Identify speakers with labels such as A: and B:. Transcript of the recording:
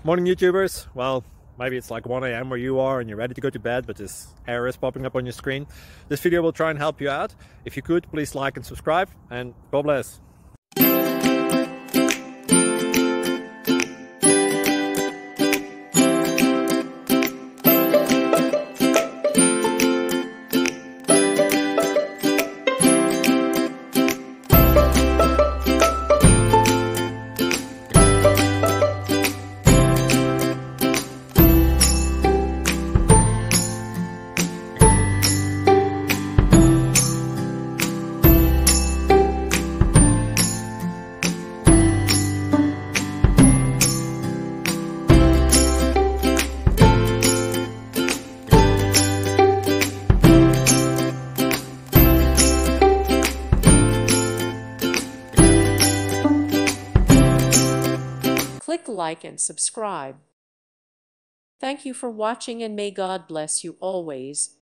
A: Morning YouTubers. Well, maybe it's like 1 a.m. where you are and you're ready to go to bed, but this error is popping up on your screen. This video will try and help you out. If you could, please like and subscribe, and God bless.
B: Click like and subscribe. Thank you for watching, and may God bless you always.